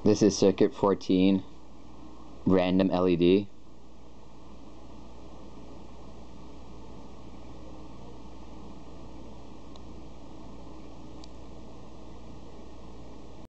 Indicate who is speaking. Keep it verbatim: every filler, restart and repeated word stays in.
Speaker 1: This is circuit fourteen, random L E D.